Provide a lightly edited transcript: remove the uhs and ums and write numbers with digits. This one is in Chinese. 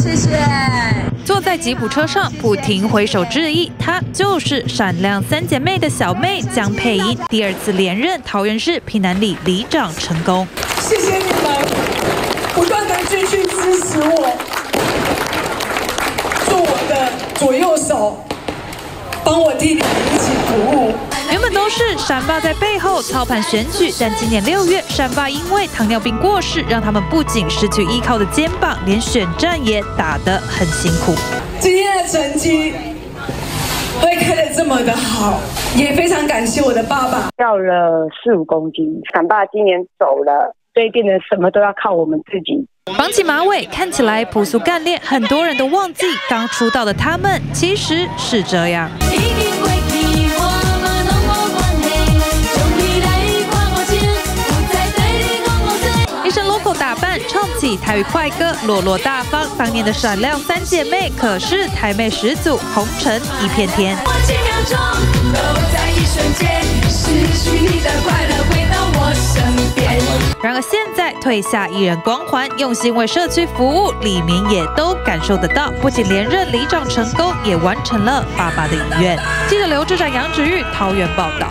谢谢。 坐在吉普车上，不停挥手致意，她就是闪亮三姐妹的小妹江佩仪，第2次连任桃园市平南里里长成功。 谢谢你们，不断的继续支持我，做我的左右手，帮我替你们一起服务。 原本都是闪爸在背后操盘选举，但今年6月，闪爸因为糖尿病过世，让他们不仅失去依靠的肩膀，连选战也打得很辛苦。 今天的成绩会开得这么的好，也非常感谢我的爸爸。 掉了4-5公斤，闪爸今年走了，所以变成什么都要靠我们自己。 绑起马尾，看起来朴素干练，很多人都忘记刚出道的他们其实是这样。local 打扮，唱起台语快歌，落落大方。当年的闪亮三姐妹可是台妹始祖，红尘一片天。然而现在褪下艺人光环，用心为社区服务，里民也都感受得到。不仅连任里长成功，也完成了爸爸的遗愿。记者刘志展、杨芷玉桃园报道。